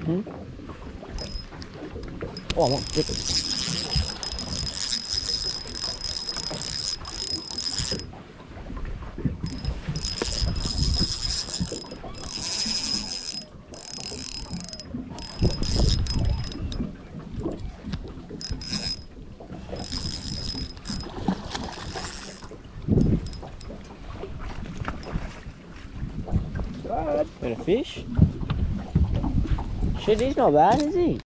Hmm? Oh, I want to dip it. Bad. Bit of fish. Shit, he's not bad, is he?